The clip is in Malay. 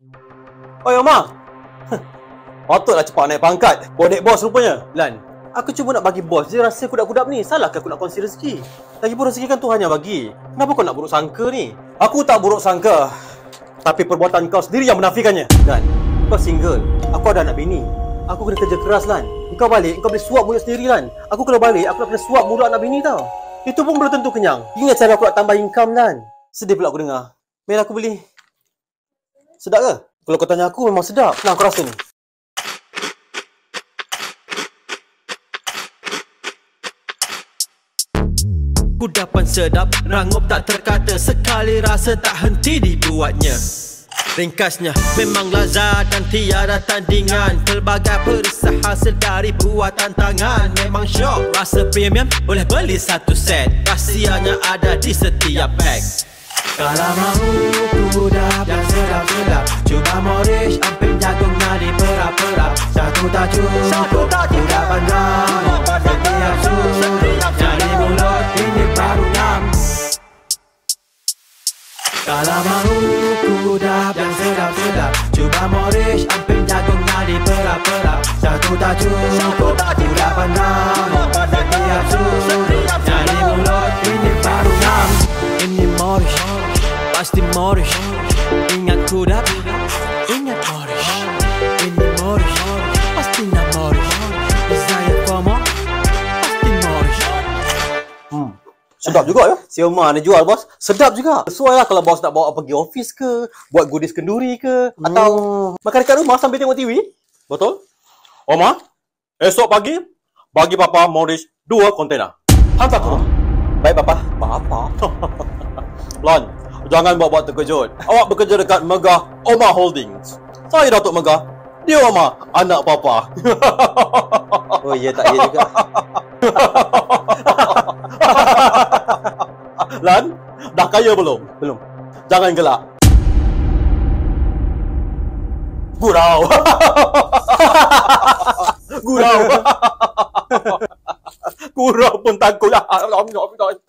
Oi, Omar. Patutlah cepat naik pangkat. Bodek bos rupanya. Lan, aku cuma nak bagi bos je rasa kudak-kudak ni. Salahkah aku nak kongsi rezeki? Lagipun rezeki kan Tuhan yang bagi. Kenapa kau nak buruk sangka ni? Aku tak buruk sangka. Tapi perbuatan kau sendiri yang menafikannya. Lan, kau single. Aku ada anak bini. Aku kena kerja keras, Lan. Kau balik, kau boleh suap mulut sendiri, Lan. Aku kalau balik, aku nak kena suap mulut anak bini tau. Itu pun belum tentu kenyang. Ingat cara aku nak tambah income, Lan. Sedih pula aku dengar. Mel, aku beli. Sedap ke? Kalau kau tanya aku, memang sedap. Nah, kau rasa ni. Kudapan sedap, rangup tak terkata. Sekali rasa tak henti dibuatnya. Ringkasnya, memang lazat dan tiada tandingan. Pelbagai perisai hasil dari buatan tangan. Memang syok, rasa premium boleh beli satu set. Rahsianya ada di setiap bag. Kalau mahu kudap yang sedap-sedap, cuba Morish, amping jagung nadi perap-perap. Satu tak cukup, kudapan rangup setiap sudut. Jadi mulut ini baru ngam. Kalau mahu kudap yang sedap-sedap, cuba Morish, amping jagung nadi perap-perap. Satu tak cukup, kudapan rangup setiap sudut. Jadi mulut ini baru ngam. Ini Morish, pasti Morish. Ingat kudap, ingat Morish. Ini Morish, pastinya Morish. Desire FOMO, pasti Morish. Sedap juga ya. Si Omar ni jual, bos. Sedap juga. Sesuai lah kalau bos nak bawa pergi office ke, buat goodies kenduri ke, atau makan dekat rumah sambil tengok TV. Betul? Omar, esok pagi, bagi Papa Morish 2 kontainer. Hantar ke rumah. Baik, Papa. Papa. Lan, jangan buat-buat terkejut. Awak bekerja dekat Megah Omar Holdings. Saya Datuk Megah. Dia Omar, anak Papa. Oh, ya tak ya juga. Lan, dah kaya belum? Belum. Jangan gelak. Gurau. Gurau. Gurau pun takut.